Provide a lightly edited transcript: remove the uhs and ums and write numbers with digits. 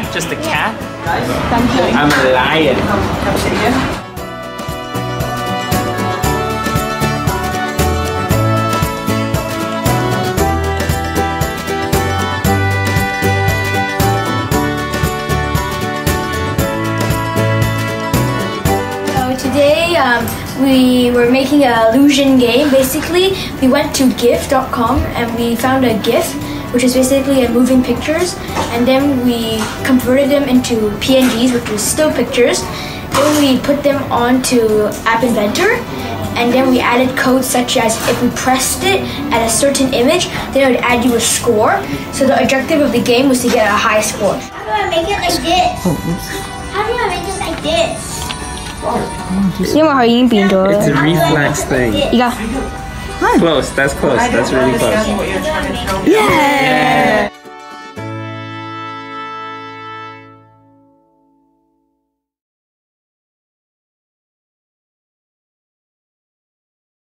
cat? Just a cat? I'm a lion. Come sit here. Today we were making an illusion game. Basically, we went to gif.com and we found a GIF, which is basically a moving pictures, and then we converted them into PNGs, which is still pictures. Then we put them onto App Inventor, and then we added codes such as if we pressed it at a certain image, then it would add you a score. So the objective of the game was to get a high score. How do I make it like this? How do I make it like this? 因为佢已經變咗。 It's a reflex thing. 而家 Close, that's close. That's really close. Yeah!